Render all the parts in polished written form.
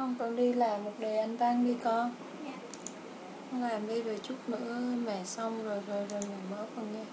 Không, con đi làm một đề anh Tăng đi con. Dạ. Con làm đi rồi chút nữa mẹ xong rồi mẹ mở con nha.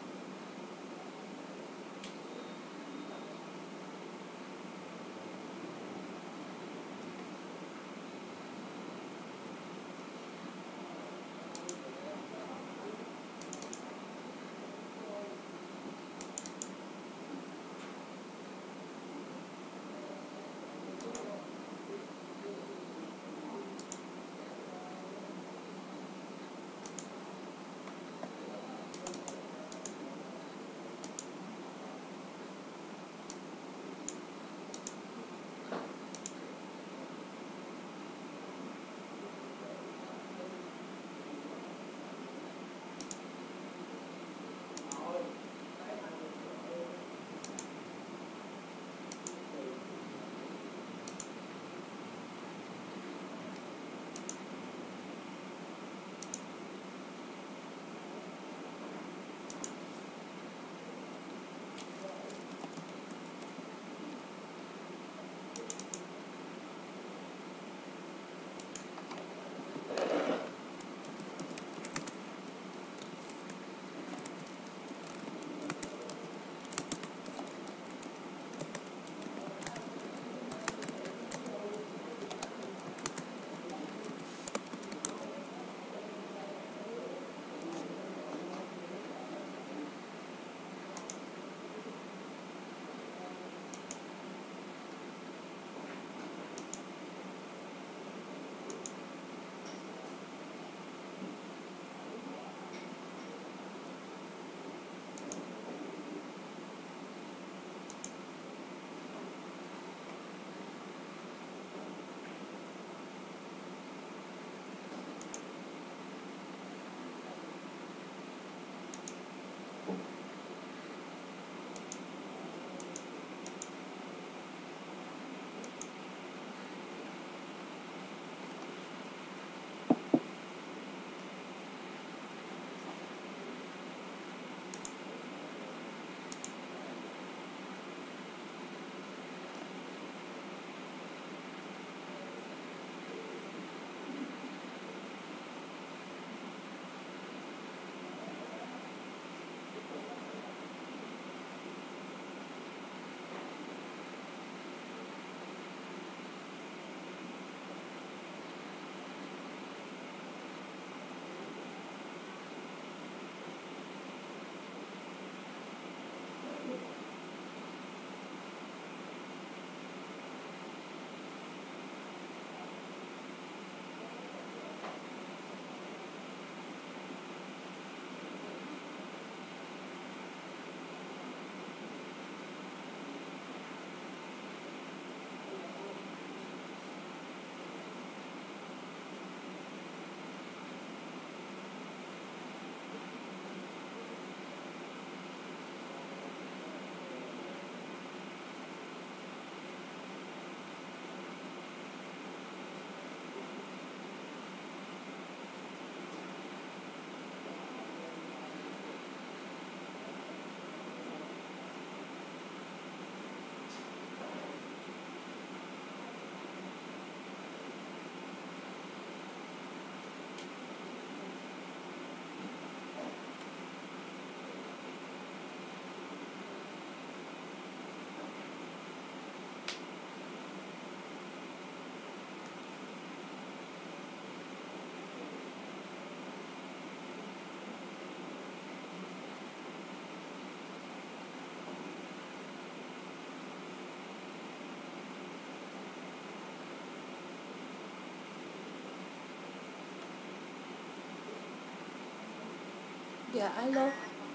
Dạ alo.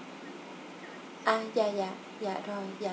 Dạ rồi, dạ.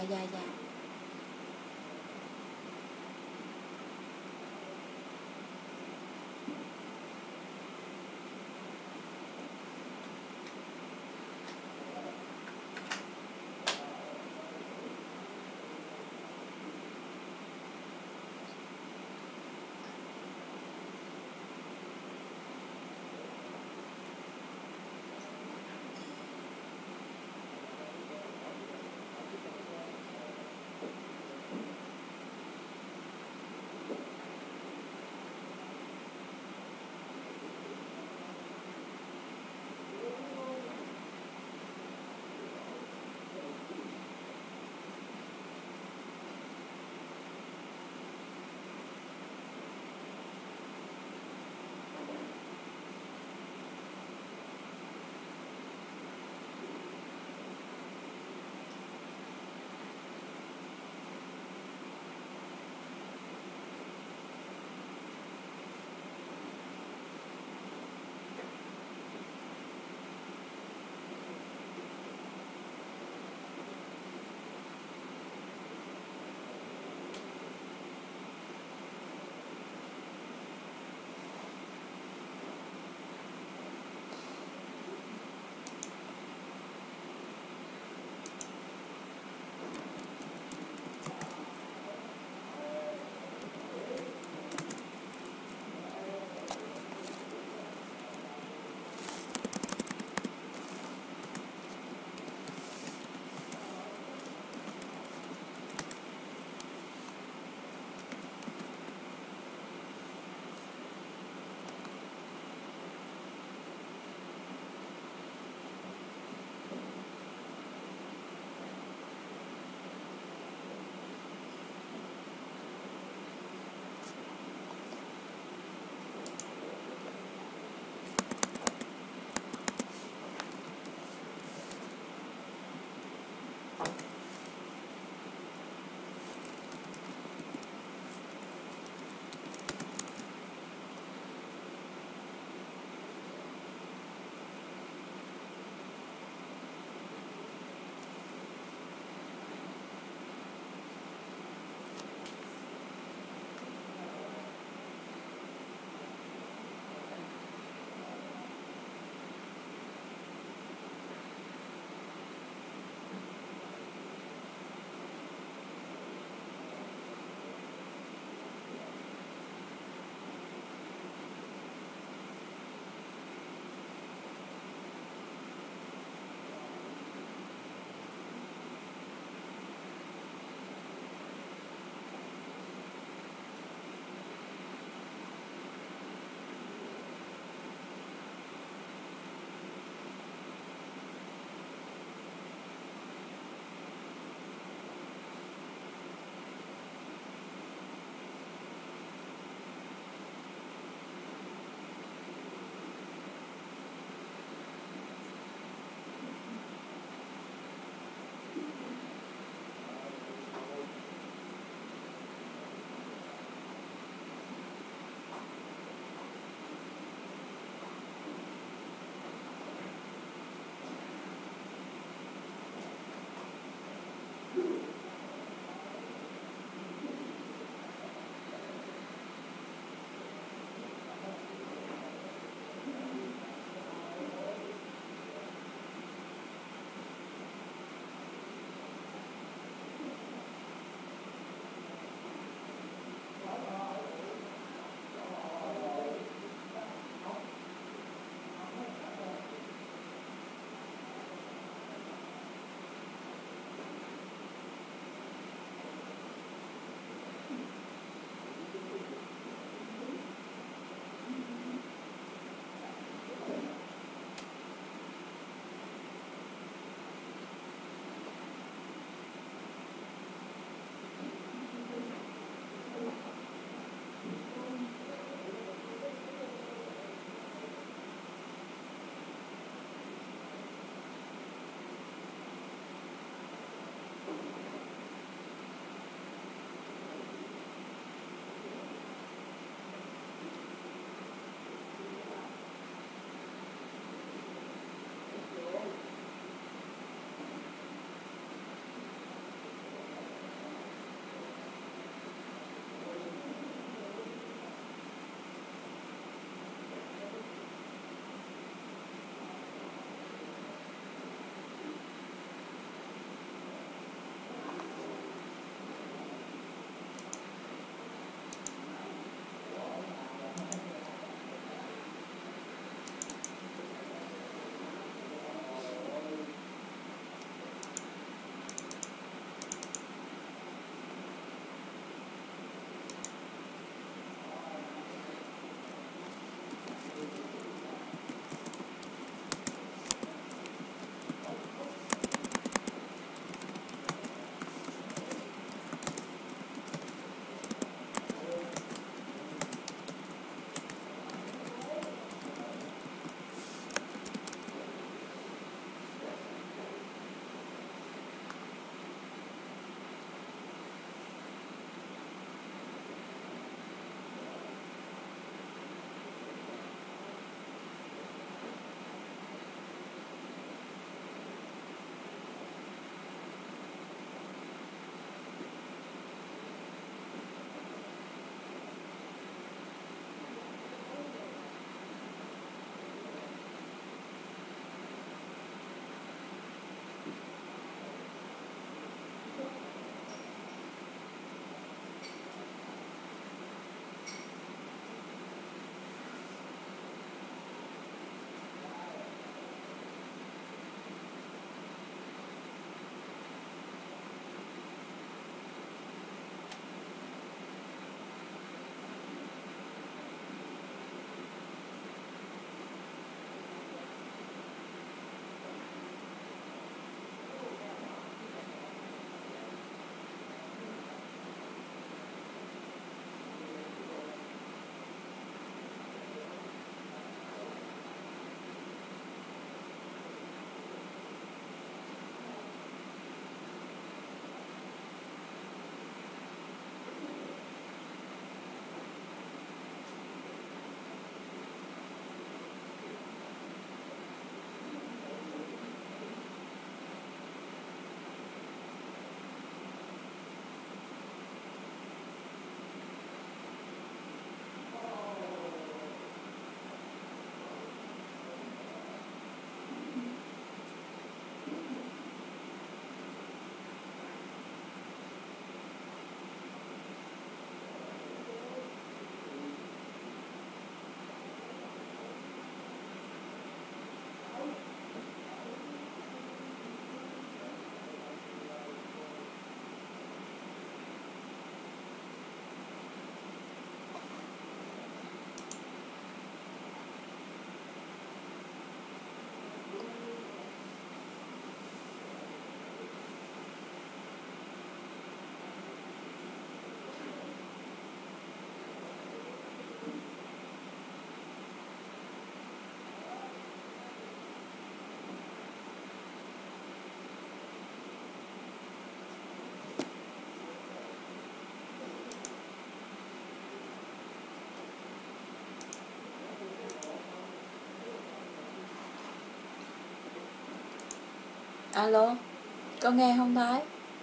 Alo, có nghe không Thái?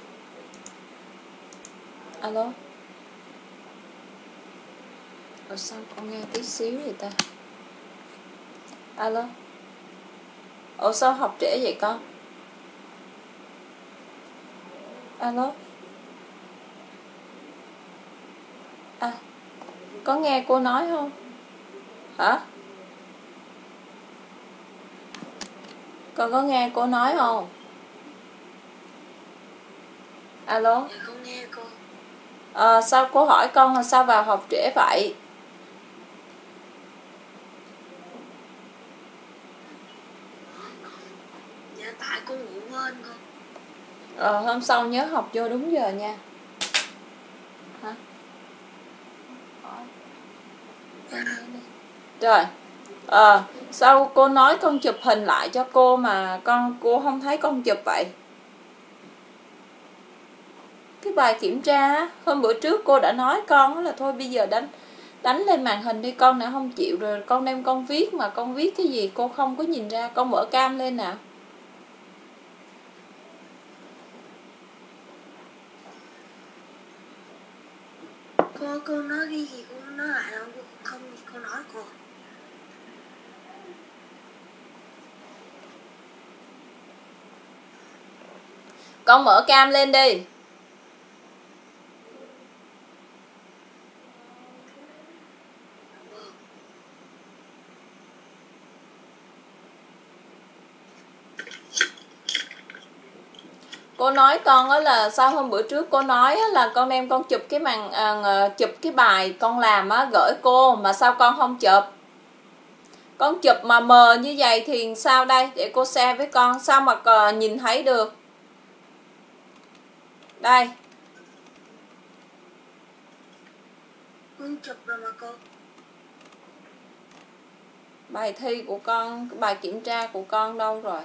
Alo. Ủa sao con nghe tí xíu vậy ta? Alo. Ủa sao học trễ vậy con? Alo. À, có nghe cô nói không? Hả? Con có nghe cô nói không? Alo. Dạ con nghe cô. Sao cô hỏi con là sao vào học trễ vậy? Dạ tại con ngủ quên con. Hôm sau nhớ học vô đúng giờ nha. Hả? Rồi. Sao cô nói con chụp hình lại cho cô mà cô không thấy con chụp vậy? Cái bài kiểm tra á, hôm bữa trước cô đã nói con là thôi bây giờ đánh lên màn hình đi, con đã không chịu rồi con đem con viết, mà con viết cái gì cô không có nhìn ra. Con mở cam lên nào. Cô nói cái gì cô nói lại đâu, không cô nói cô. Con mở cam lên đi. Cô nói con á là sao hôm bữa trước cô nói á là con đem con chụp cái chụp cái bài con làm á gửi cô, mà sao con không chụp? Con chụp mà mờ như vậy thì sao đây? Để cô share với con, sao mà nhìn thấy được? Đây. Con chụp rồi mà cô. Bài thi của con, bài kiểm tra của con đâu rồi?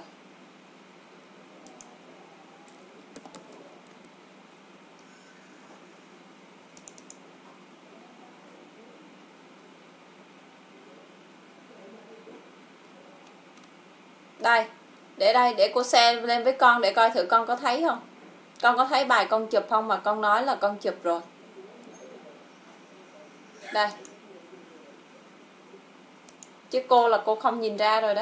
Đây, để đây, để cô share lên với con để coi thử con có thấy không. Con có thấy bài con chụp không mà con nói là con chụp rồi. Đây. Chứ cô là cô không nhìn ra rồi đó.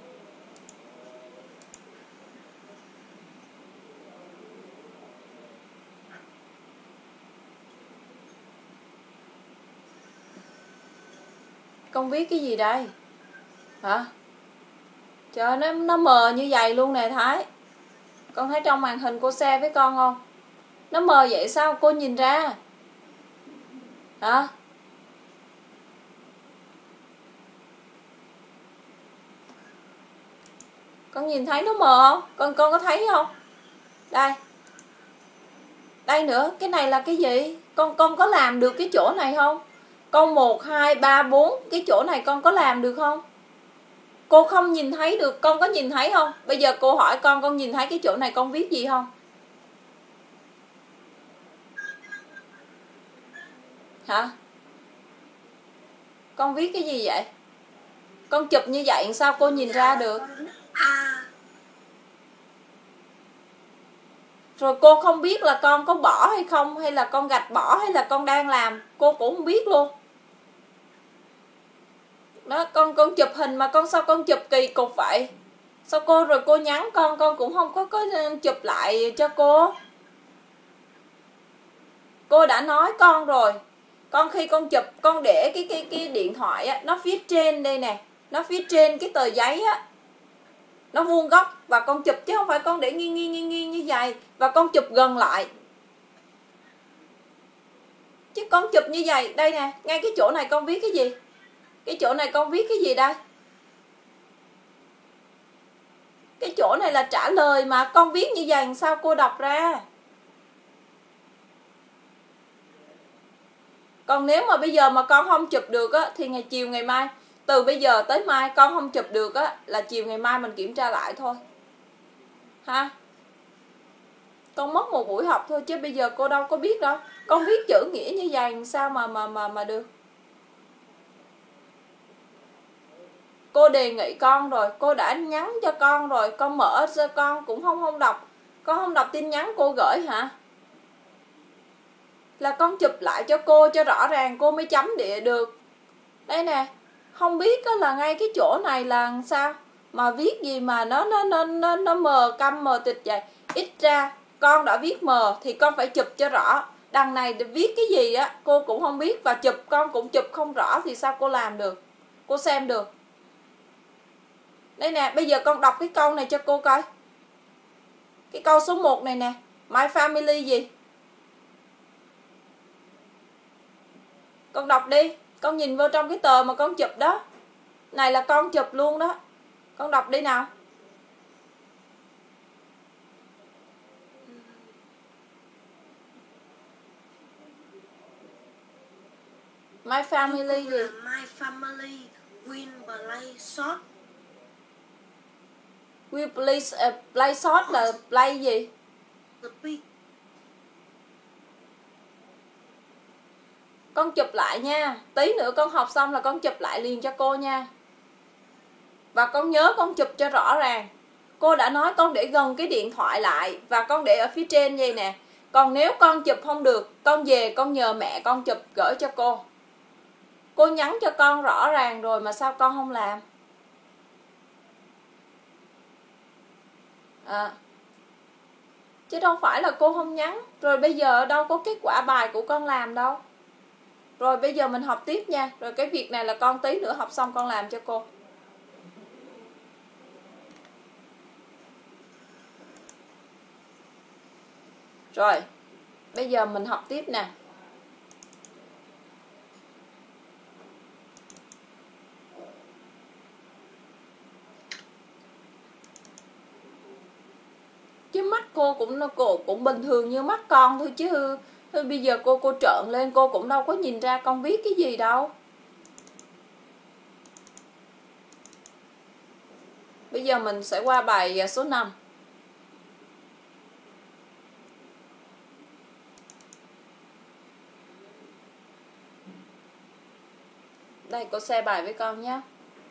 Con viết cái gì đây? Hả? Trời, nó mờ như vậy luôn nè Thái. Con thấy trong màn hình cô share với con không? Nó mờ vậy sao cô nhìn ra? Hả? Con nhìn thấy nó mờ không? Con có thấy không? Đây. Đây nữa, cái này là cái gì? Con có làm được cái chỗ này không? Con 1, 2, 3, 4, cái chỗ này con có làm được không? Cô không nhìn thấy được, con có nhìn thấy không? Bây giờ cô hỏi con nhìn thấy cái chỗ này con viết gì không? Hả? Con viết cái gì vậy? Con chụp như vậy sao cô nhìn ra được? Rồi cô không biết là con có bỏ hay không, hay là con gạch bỏ, hay là con đang làm, cô cũng không biết luôn. Đó, con chụp hình mà sao con chụp kỳ cục vậy? Sao cô nhắn con cũng không có chụp lại cho cô. Cô đã nói con rồi. Con khi con chụp, con để cái điện thoại á, nó phía trên đây nè, nó phía trên cái tờ giấy á, nó vuông góc, và con chụp chứ không phải con để nghiêng như vậy, và con chụp gần lại. Chứ con chụp như vậy, đây nè, ngay cái chỗ này con viết cái gì? Cái chỗ này con viết cái gì đây? Cái chỗ này là trả lời mà, con viết như vậy sao cô đọc ra? Còn nếu mà bây giờ mà con không chụp được á, thì chiều ngày mai, từ bây giờ tới mai con không chụp được á, là chiều ngày mai mình kiểm tra lại thôi. Ha? Con mất một buổi học thôi chứ bây giờ cô đâu có biết đâu. Con viết chữ nghĩa như vậy sao mà được? Cô đề nghị con rồi, cô đã nhắn cho con rồi, con mở cho con cũng không đọc. Con không đọc tin nhắn cô gửi hả? Là con chụp lại cho cô cho rõ ràng cô mới chấm địa được. Đây nè, không biết là ngay cái chỗ này là sao mà viết gì mà nó mờ câm mờ tịt vậy. Ít ra con đã viết mờ thì con phải chụp cho rõ. Đằng này viết cái gì á cô cũng không biết, và chụp con cũng chụp không rõ thì sao cô làm được, cô xem được. Đây nè, bây giờ con đọc cái câu này cho cô coi. Cái câu số 1 này nè, My family gì? Con đọc đi, con nhìn vô trong cái tờ mà con chụp đó. Này là con chụp luôn đó. Con đọc đi nào. My family gì? My family will play short. We play short là play gì? Speak. Con chụp lại nha. Tí nữa con học xong là con chụp lại liền cho cô nha. Và con nhớ con chụp cho rõ ràng. Cô đã nói con để gần cái điện thoại lại và con để ở phía trên vậy nè. Còn nếu con chụp không được, con về con nhờ mẹ con chụp gửi cho cô. Cô nhắn cho con rõ ràng rồi mà sao con không làm? Chứ đâu phải là cô không nhắn. Rồi bây giờ đâu có kết quả bài của con làm đâu. Rồi bây giờ mình học tiếp nha. Rồi cái việc này là con tí nữa học xong con làm cho cô. Rồi bây giờ mình học tiếp nè. Chứ mắt cô cũng bình thường như mắt con thôi chứ. Bây giờ cô trợn lên cô cũng đâu có nhìn ra con viết cái gì đâu. Bây giờ mình sẽ qua bài số 5. Đây cô share bài với con nhé.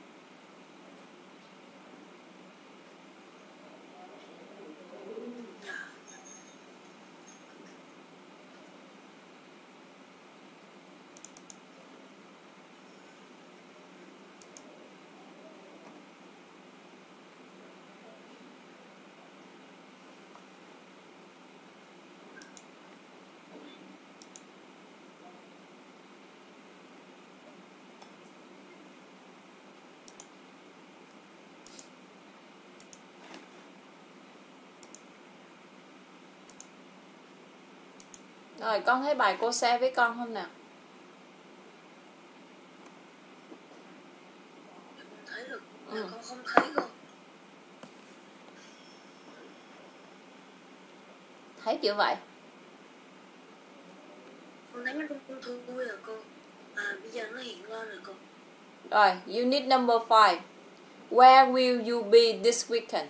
Rồi con thấy bài cô share với con không nào? Con thấy được, con không thấy cô. Thấy chưa vậy? Con thấy nó không thui rồi cô. Bây giờ nó hiện lên rồi cô. Rồi, unit number 5. Where will you be this weekend?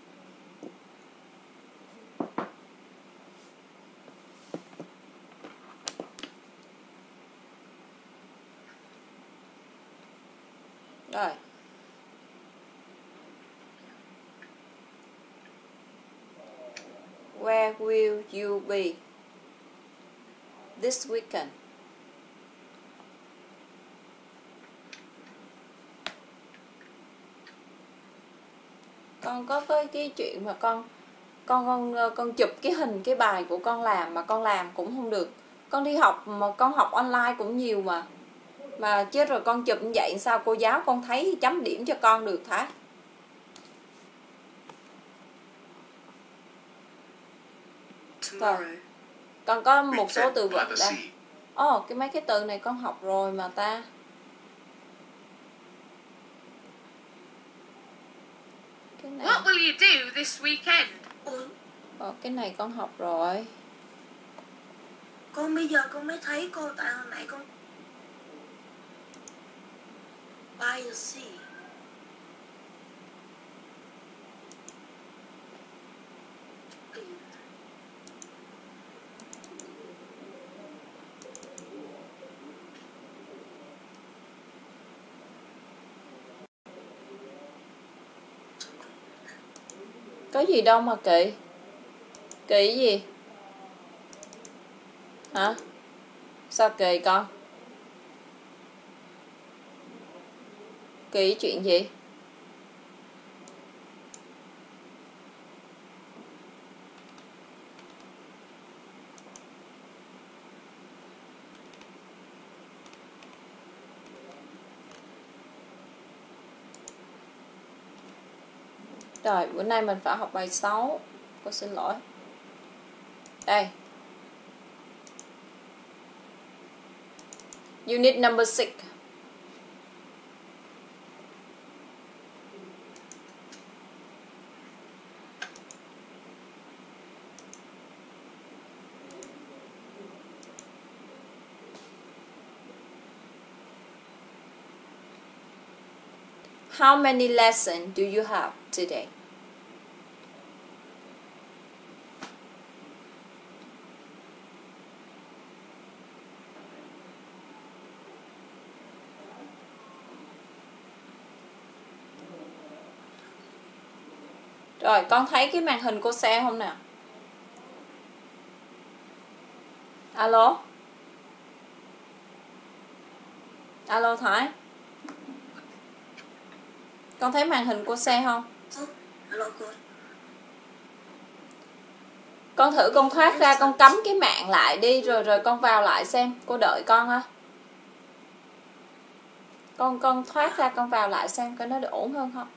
Rồi. Where will you be this weekend? Con có cái chuyện mà con chụp cái hình cái bài của con làm mà con làm cũng không được. Con đi học mà con học online cũng nhiều mà chết rồi con chụp như vậy sao cô giáo con thấy chấm điểm cho con được hả? Rồi. Con có một số từ vựng đây. Cái mấy cái từ này con học rồi mà ta. Cái này. What will you do this weekend? Cái này con học rồi. Con bây giờ con mới thấy cô, tại hồi nãy con by the sea. Có gì đâu mà kỵ. Kỵ gì? Hả? Sao kỵ con? Kỵ chuyện gì? Rồi, bữa nay mình phải học bài 6. Cô xin lỗi. Đây. Unit number 6. How many lessons do you have today? Rồi, con thấy cái màn hình cô xe không nè? Alo? Alo Thái? Con thấy màn hình cô xe không? Alo cô. Con thử con thoát ra, con cắm cái mạng lại đi, rồi con vào lại xem. Cô đợi con ha. Con thoát ra, con vào lại xem coi nó được ổn hơn không.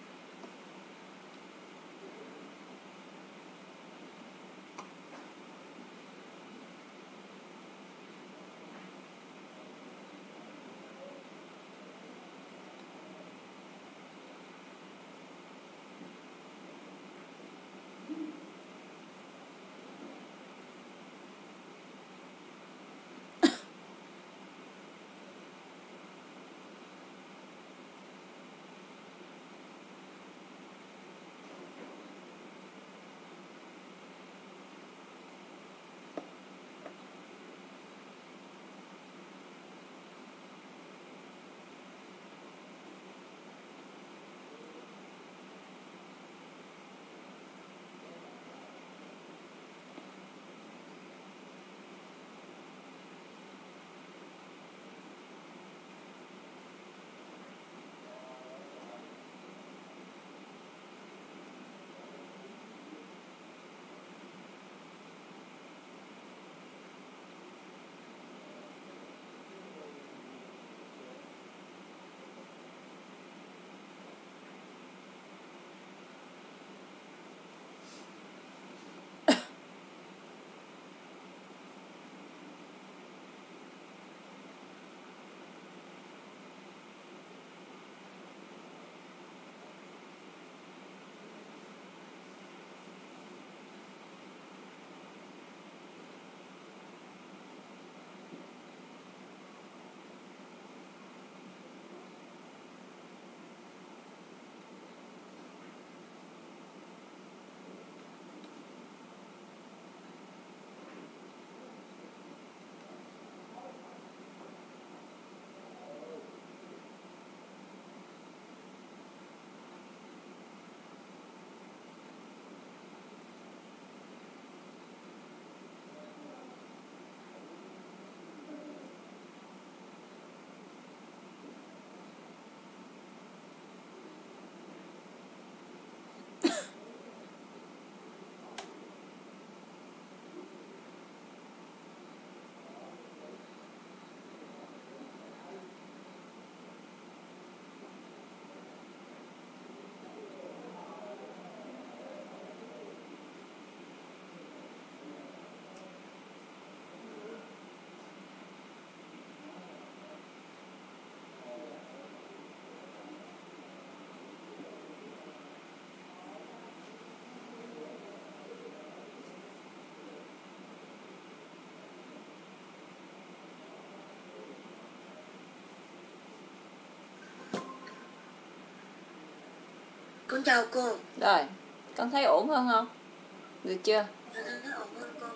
Con chào cô. Rồi, con thấy ổn hơn không? Được chưa? Dạ, nó ổn hơn cô.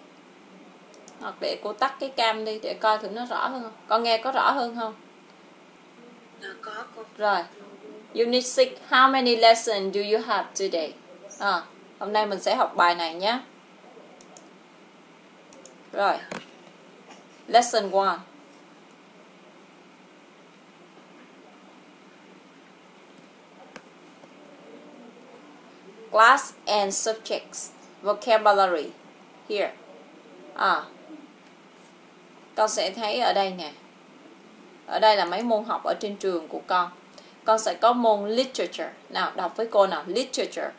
Hoặc để cô tắt cái cam đi để coi thử nó rõ hơn không? Con nghe có rõ hơn không? Dạ có cô. Rồi. Unit 6, how many lessons do you have today? Hôm nay mình sẽ học bài này nhé. Rồi. Lesson 1. Class and subjects. Vocabulary. Here. Con sẽ thấy ở đây nè. Ở đây là mấy môn học ở trên trường của con. Con sẽ có môn literature. Nào, đọc với cô nào. Literature.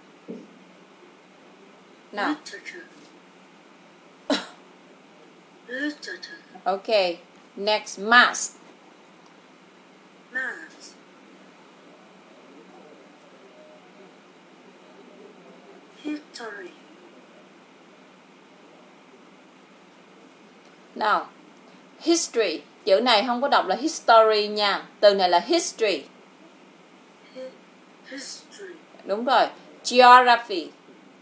Nào. Literature. Okay. Next, math. Math. History. Nào. History. Chữ này không có đọc là history nha. Từ này là history. History. Đúng rồi. Geography.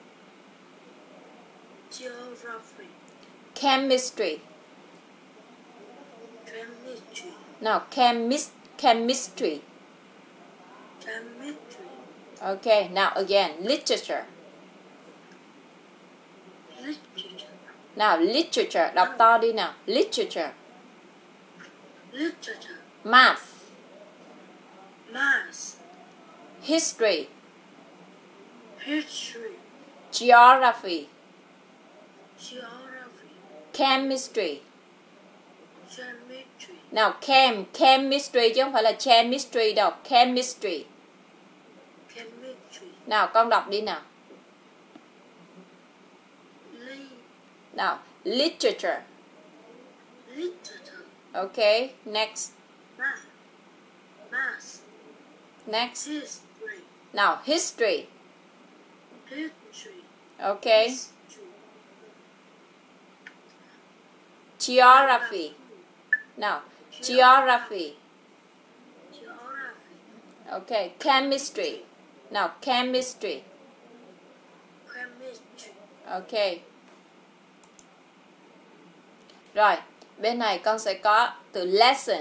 Geography. Chemistry. Chemistry. Nào, chemistry. Chemistry. Okay, now again, literature. Literature. Nào, literature, đọc to đi nào. Literature. Literature. Math. Math. History. History. Geography. Geography. Chemistry. Chemistry. Nào, chemistry chứ không phải là chemistry đâu. Chemistry. Chemistry. Nào, con đọc đi nào. Nào, literature. Literature. Okay, next. Math. Math. Next. History. Nào, history. History. Okay. History. Geography. Nào, geography. Geography. Okay, chemistry. Nào, chemistry. Chemistry. Okay. Rồi, bên này con sẽ có từ lesson.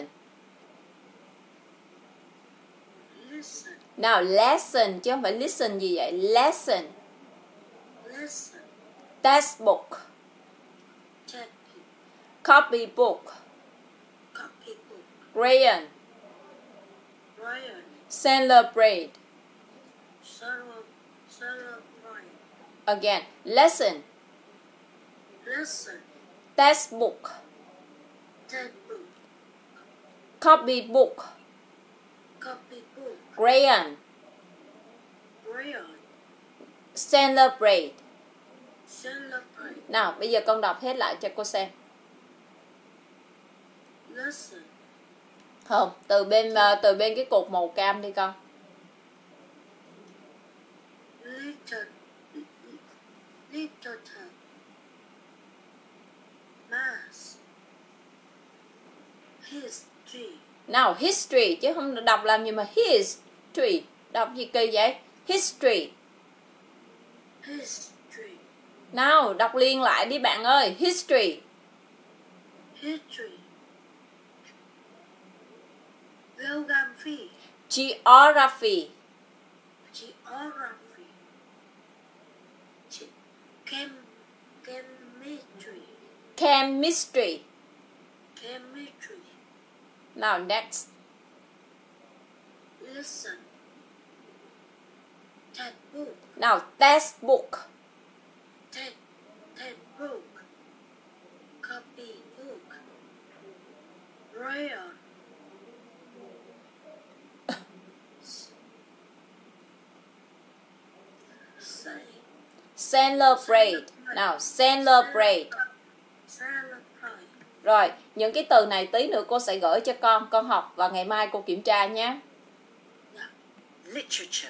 Listen. Nào, lesson chứ không phải listen gì vậy. Lesson. Listen. Textbook. Textbook. Copybook. Copybook. Crayon. Ryan. Celebrate. Celebrate. Again, lesson. Lesson. Textbook. Textbook. Copybook. Copybook. Crayon. Ryan. Celebrate. Celebrate. Nào, bây giờ con đọc hết lại cho cô xem. Lesson. Không, từ bên cái cột màu cam đi con. Literature. Math. History. Nào, history chứ không đọc làm gì mà history. Đọc gì kỳ vậy? History. History. Nào, đọc liền lại đi bạn ơi. History. History. Geography. Geography. Geography. Chemistry. Chemistry. Chemistry. Nào, next. Listen. Textbook. Nào, textbook. Textbook. Copybook. Rayon. Celebrate. Nào, celebrate. Celebrate. Rồi, những cái từ này tí nữa cô sẽ gửi cho con học và ngày mai cô kiểm tra nhé. Literature.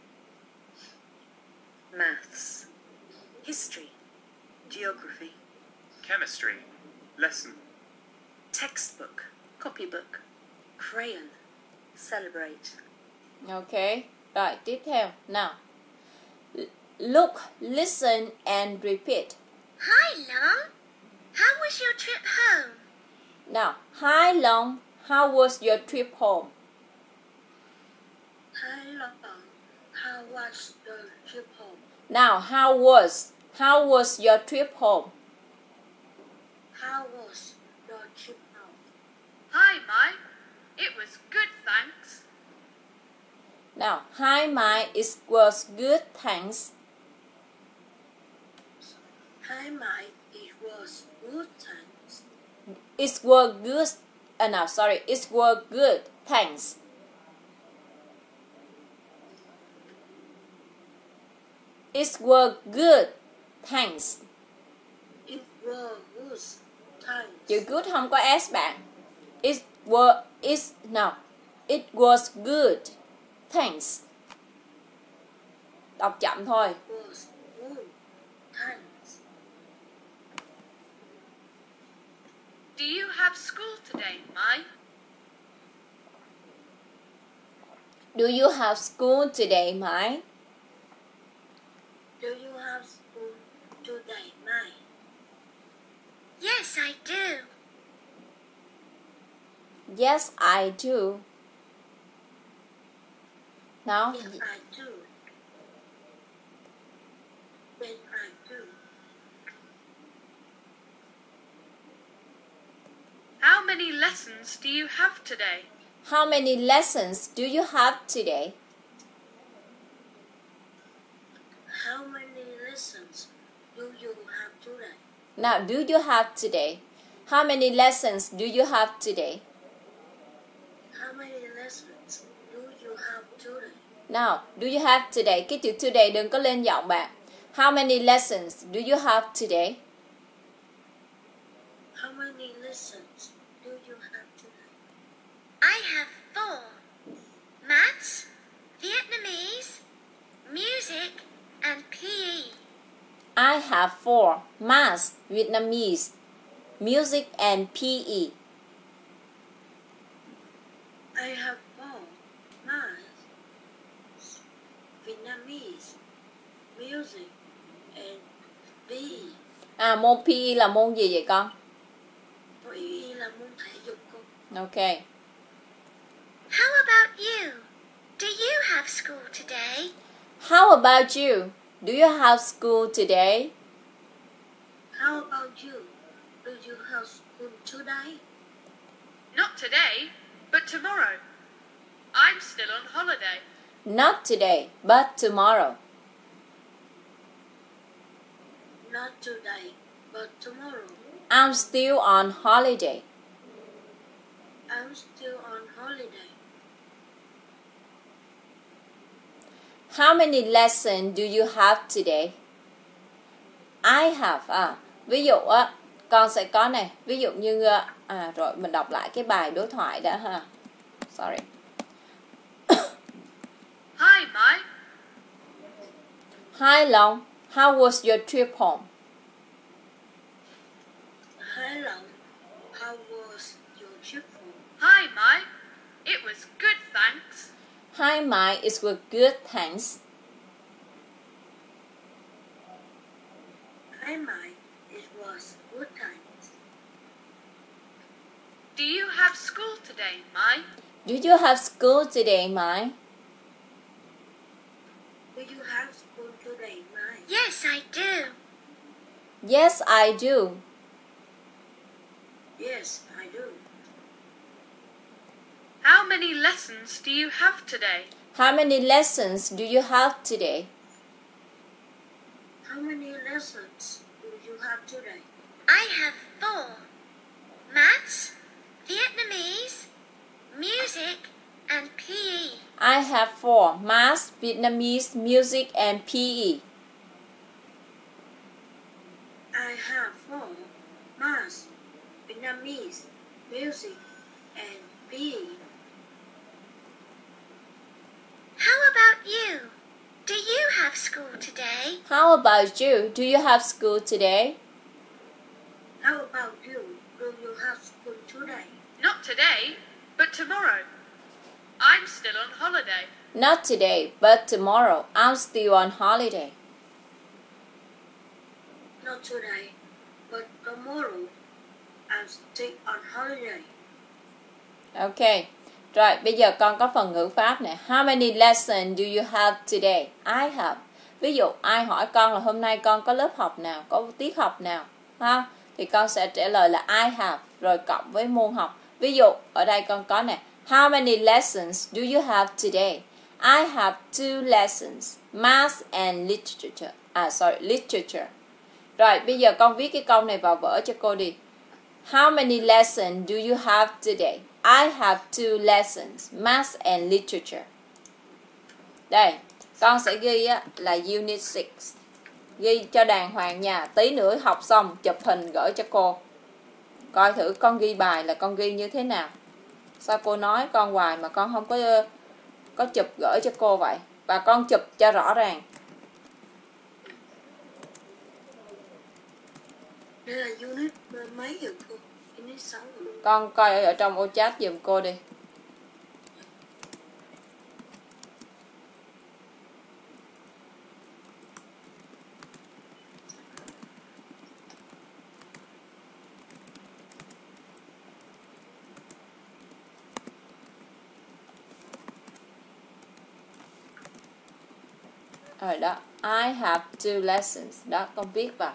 Maths. History. Geography. Chemistry. Lesson. Textbook. Copybook. Crayon. Celebrate. Ok. Rồi, tiếp theo. Nào. Look, listen and repeat. Hi, Long. How was your trip home? Now, hi Long, how was your trip home? Hi, Long. How was your trip home? Now, how was your trip home? How was your trip home? Hi, Mike. It was good, thanks. Now, hi Mike, it was good, thanks. Hi, Mike. It was good, thanks. It was good. It was good, thanks. It was good, thanks. It was good, thanks. Chữ good không có S bạn. It was good, thanks. Đọc chậm thôi. It was good, thanks. Do you have school today, Mike? Do you have school today, Mike? Do you have school today, Mike? Yes, I do. Yes, I do. Now, Yes, I do. Yes, I do. How many lessons do you have today? how many lessons do you have today? How many lessons do you have today? Now, do you have today? How many lessons do you have today? How many lessons do you have today? Now, do you have today? Cái chữ today đừng có lên giọng bạn. How many lessons do you have today? How many lessons do you have today? I have 4. Maths, Vietnamese, music, and PE. I have 4. Math, Vietnamese, music and PE. I have 4. Math, Vietnamese, music, and PE. Môn PE là môn gì vậy con? PE là môn thể dục con. Ok. How about you? Do you have school today? How about you? Do you have school today? How about you? Do you have school today? Not today, but tomorrow. I'm still on holiday. Not today, but tomorrow. Not today, but tomorrow. I'm still on holiday. I'm still on holiday. How many lessons do you have today? I have. Ví dụ con sẽ có này. Ví dụ như rồi mình đọc lại cái bài đối thoại đã ha. Sorry. Hi, Mike. Hi Long, how was your trip home? Hello. How was your trip home? Hi, Mike. It was good, thanks. Hi Mike, it was good, thanks. Hi, Mike. It was good times. Do you have school today, Mike? Do you have school today, Mike? Do you have school today, Mike? Yes, I do. Yes, I do. Yes, I do. How many lessons do you have today? How many lessons do you have today? How many lessons do you have today? I have 4. Maths, Vietnamese, music, and PE. I have 4. Math, Vietnamese, music and PE. I have 4. Math, Vietnamese, music, and PE. How about you? Do you have school today? How about you? Do you have school today? How about you? Do you have school today? Not today, but tomorrow. I'm still on holiday. Not today, but tomorrow. I'm still on holiday. Not today, but tomorrow. I'm still on holiday. Ok. Rồi, bây giờ con có phần ngữ pháp nè. How many lessons do you have today? I have. Ví dụ ai hỏi con là hôm nay con có lớp học nào, có tiết học nào ha, thì con sẽ trả lời là I have rồi cộng với môn học. Ví dụ ở đây con có nè, how many lessons do you have today? I have 2 lessons, math and literature. Literature. Rồi bây giờ con viết cái câu này vào vở cho cô đi. How many lessons do you have today? I have 2 lessons, math and literature. Đây, con sẽ ghi á, là Unit 6. Ghi cho đàng hoàng nha. Tí nữa học xong chụp hình gửi cho cô. Coi thử con ghi bài là con ghi như thế nào. Sao cô nói con hoài mà con không có chụp gửi cho cô vậy? Và con chụp cho rõ ràng. Đây là unit mấy rồi cô? Unit 6 rồi. Con coi ở trong ô chat giùm cô đi. Rồi đó, I have 2 lessons. Đó, con viết vào.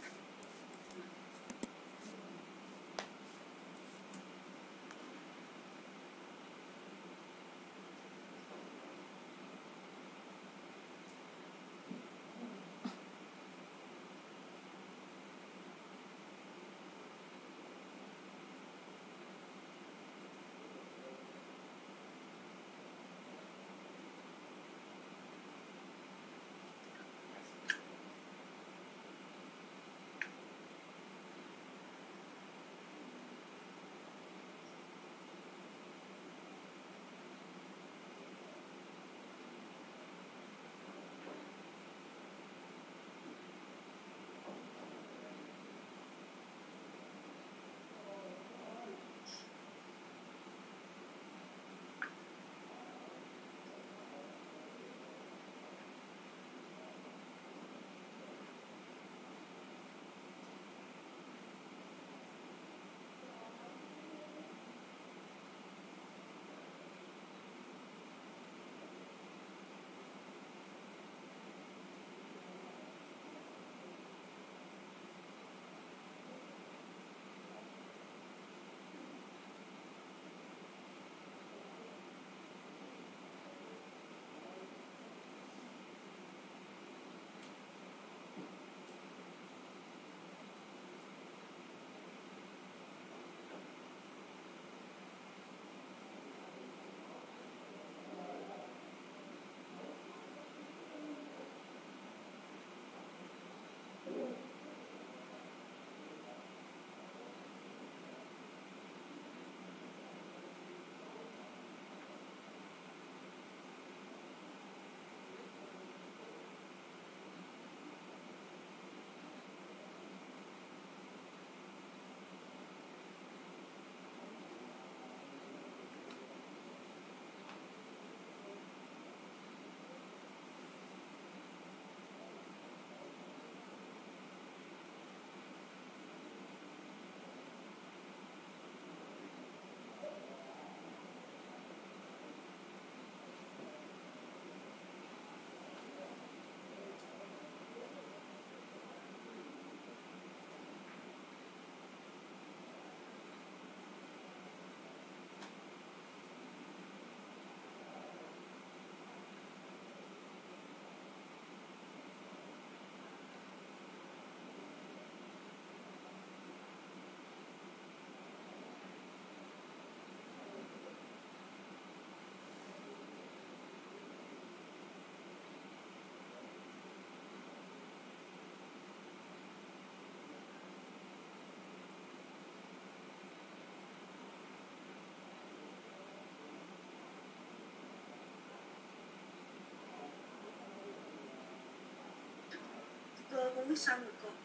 Con viết xong rồi cô.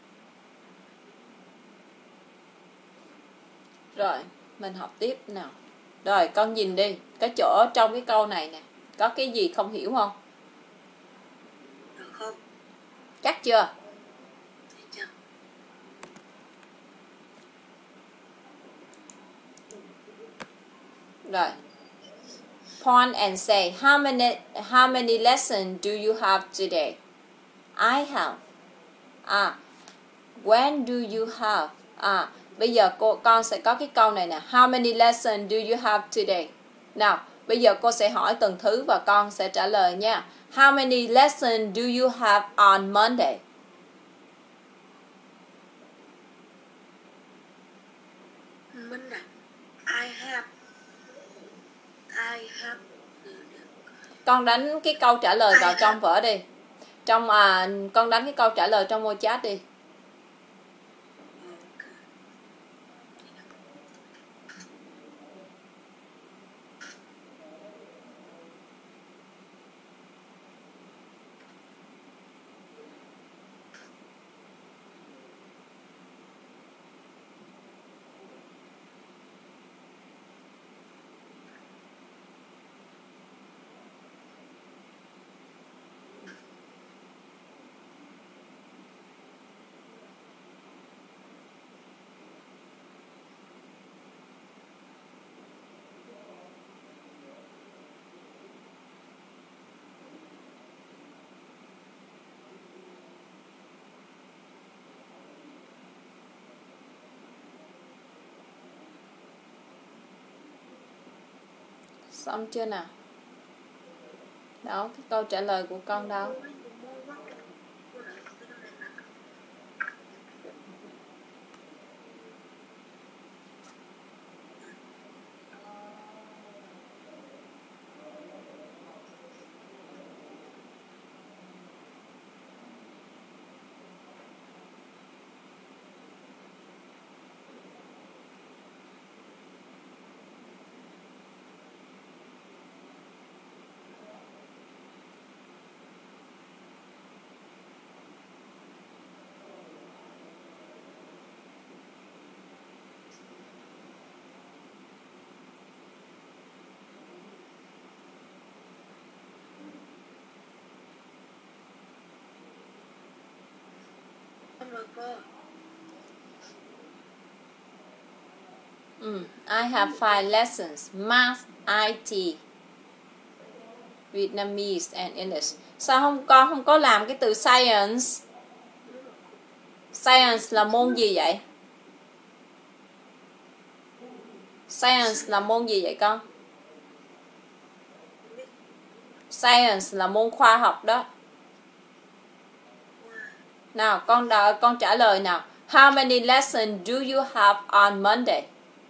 Rồi, mình học tiếp nào. Rồi, con nhìn đi. Cái chỗ trong cái câu này nè. Có cái gì không hiểu không? Được không? Chắc chưa? Thấy chưa? Rồi. Point and say, how many lessons do you have today? I have. When do you have? Bây giờ con sẽ có cái câu này nè. How many lessons do you have today? Nào, bây giờ cô sẽ hỏi từng thứ và con sẽ trả lời nha. How many lessons do you have on Monday? Monday. I have. Con đánh cái câu trả lời vào trong vở đi. Con đánh cái câu trả lời trong ô chat đi. Xong chưa nào? Đó, cái câu trả lời của con đâu? Rồi cô. I have 5 lessons. Math, IT, Vietnamese and English. Sao con không có làm cái từ science? Science là môn gì vậy? Science là môn gì vậy con? Science là môn khoa học đó. Nào, con trả lời nào. How many lessons do you have on Monday?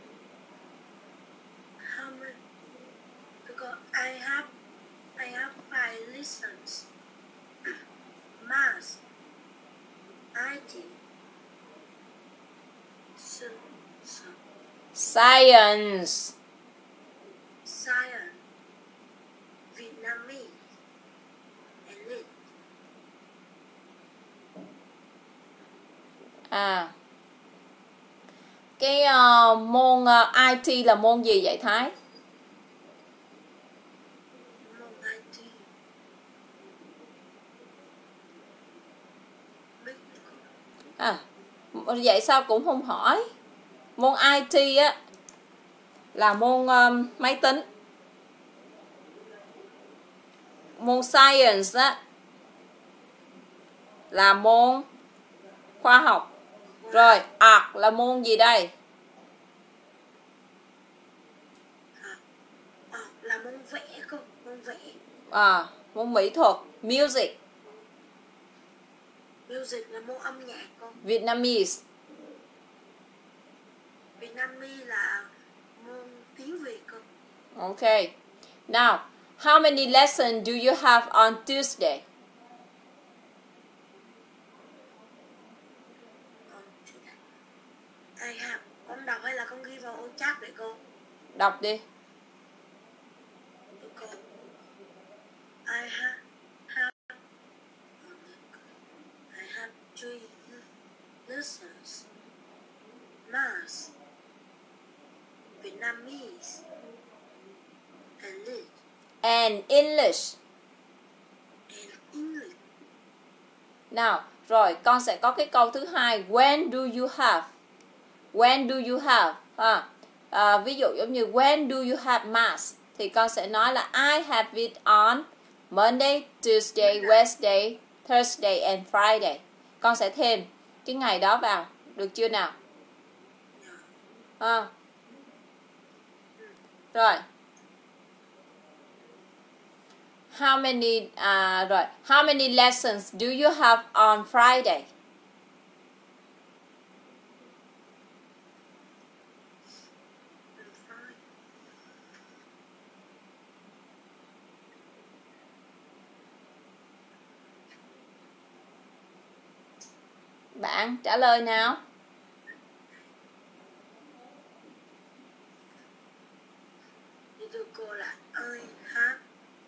How many? Because I have 5 lessons. Math, IT, Science. Science, Vietnamese, English. Cái môn IT là môn gì vậy Thái? Môn IT. Vậy sao cũng không hỏi. Môn IT á là môn máy tính. Môn science á là môn khoa học. Rồi, art là môn gì đây? Là môn vẽ cô, môn vẽ. Môn mỹ thuật. Music. Music là môn âm nhạc cô. Vietnamese. Vietnamese là môn tiếng Việt cô. Okay. Now, how many lessons do you have on Tuesday? I have. Con đọc hay là con ghi vào ô chat vậy cô? Đọc đi. Cô. I have 3 lessons. Math, Vietnamese, English. And English. And English. Nào, rồi con sẽ có cái câu thứ hai. When do you have? When do you have? Ví dụ giống như when do you have math? Thì con sẽ nói là I have it on Monday, Tuesday, Wednesday, Thursday and Friday. Con sẽ thêm cái ngày đó vào, được chưa nào? Rồi. How many lessons do you have on Friday? Bạn trả lời nào. Thưa cô là I have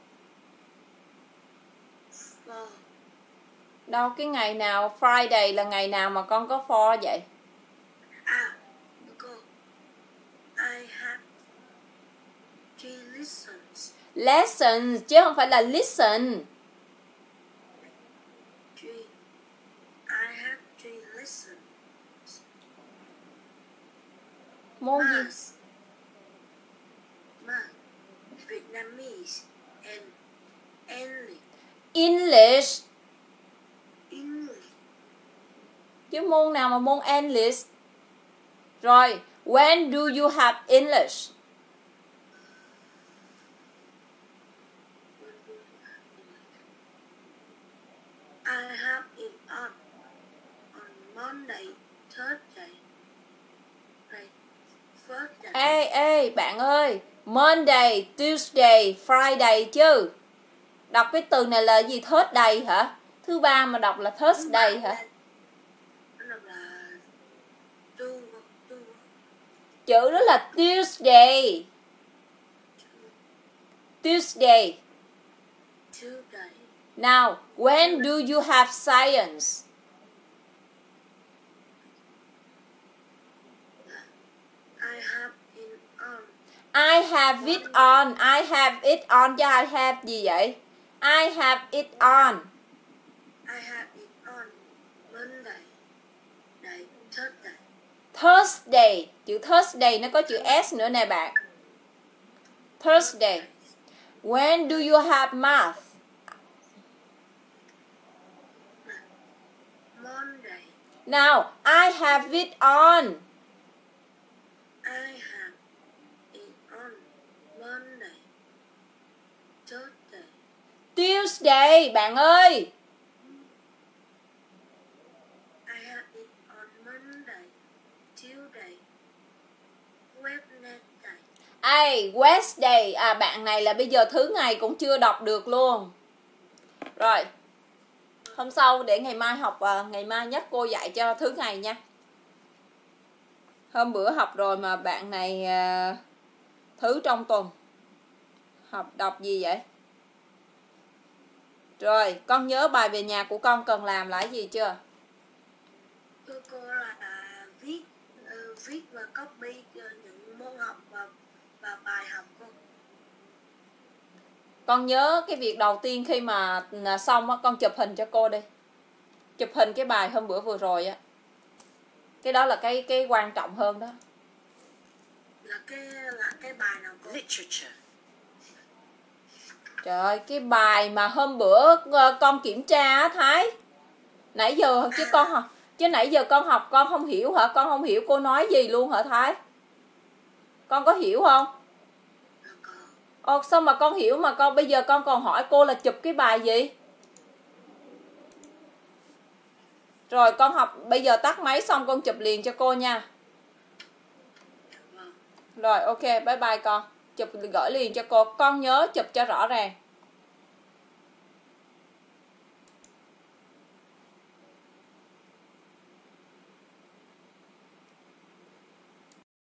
4. Đâu, cái ngày nào Friday là ngày nào mà con có for vậy? Cô, I have 3 lessons. Lessons chứ không phải là listen. 3. I have 3 lessons. Môn gì? Math, Vietnamese, and English. English. English. Chứ môn nào mà môn English. Rồi, when do you have English? I have it on Monday, Thursday, Friday. Ê, bạn ơi, Monday, Tuesday, Friday chứ. Đọc cái từ này là gì? Thursday hả? Thứ ba mà đọc là Thursday hả? Nó là tu. Chữ đó là Tuesday. Tuesday. Tuesday. Now, when do you have science? I have it on. I have it on. I have it on chứ I have gì vậy? I have it on. I have it on Monday, Thursday. Thursday. Chữ Thursday nó có chữ S nữa nè bạn. Thursday. When do you have math? Monday. Now, I have it on. I have it on Monday, Thursday. Tuesday, bạn ơi. I have it on Monday, Tuesday, Wednesday. Wednesday. Bạn này là bây giờ thứ ngày cũng chưa đọc được luôn. Rồi. Hôm sau để ngày mai học, ngày mai nhắc cô dạy cho thứ ngày nha. Hôm bữa học rồi mà bạn này thứ trong tuần. Học đọc gì vậy? Rồi, con nhớ bài về nhà của con cần làm là gì chưa? Cô là viết và copy những môn học và bài học cô. Con nhớ cái việc đầu tiên khi mà xong á, con chụp hình cho cô đi. Chụp hình cái bài hôm bữa vừa rồi á. Cái đó là cái quan trọng hơn đó. Là cái bài nào cô? Literature. Trời ơi, cái bài mà hôm bữa con kiểm tra á Thái. Nãy giờ chứ nãy giờ con học con không hiểu hả? Con không hiểu cô nói gì luôn hả Thái? Con có hiểu không? Sao mà con hiểu mà bây giờ con còn hỏi cô là chụp cái bài gì? Rồi con học bây giờ tắt máy xong con chụp liền cho cô nha. Rồi ok, bye bye con. Chụp gửi liền cho cô. Con nhớ chụp cho rõ ràng.